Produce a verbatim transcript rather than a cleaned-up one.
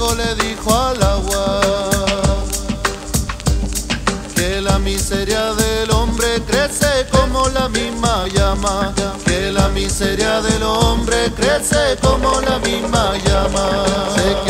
fuego le dijo al agua que la miseria del hombre crece como la misma llama, que la miseria del hombre crece como la misma llama. Se